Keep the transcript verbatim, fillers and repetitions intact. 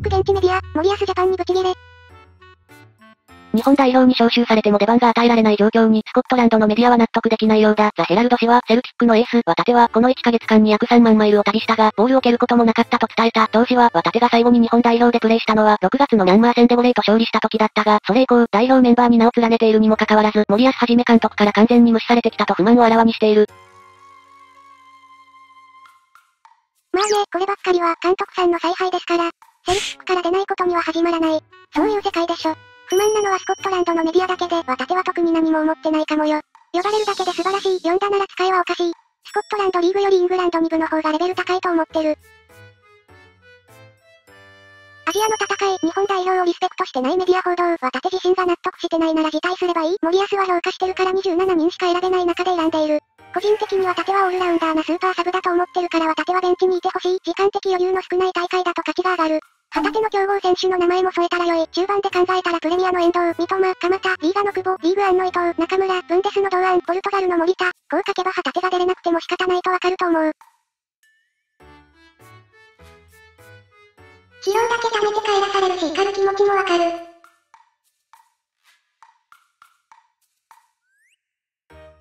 ク現地メディア、森保ジャパンにブチギレ。 日本代表に招集されても出番が与えられない状況にスコットランドのメディアは納得できないようだ。ザ・ヘラルド紙は、セルティックのエース、渡手はこのいっかげつかんに約さんまんマイルを旅したが、ボールを蹴ることもなかったと伝えた。当時は、渡手が最後に日本代表でプレーしたのは、ろくがつのミャンマー戦でボレーと勝利した時だったが、それ以降、代表メンバーに名を連ねているにもかかわらず、森保一監督から完全に無視されてきたと不満をあらわにしている。 まあね、こればっかりは監督さんの采配ですから、セルティックから出ないことには始まらない。そういう世界でしょ。不満なのはスコットランドのメディアだけで、渡手は特に何も思ってないかもよ。呼ばれるだけで素晴らしい、呼んだなら使いはおかしい。スコットランドリーグよりイングランドに部の方がレベル高いと思ってる。アジアの戦い、日本代表をリスペクトしてないメディア報道、渡手自身が納得してないなら辞退すればいい。森保は評価してるからにじゅうななにんしか選べない中で選んでいる。個人的には渡手はオールラウンダーなスーパーサブだと思ってるから渡手はベンチにいてほしい。時間的余裕の少ない大会だと価値が上がる。旗手の強豪選手の名前も添えたら良い。中盤で考えたらプレミアの遠藤、三笘、鎌田、リーガの久保、リーグアンの伊藤、中村、ブンデスの堂安、ポルトガルの森田。こう書けば旗手が出れなくても仕方ないとわかると思う。疲労だけ溜めて帰らされるし怒る気持ちもわかる。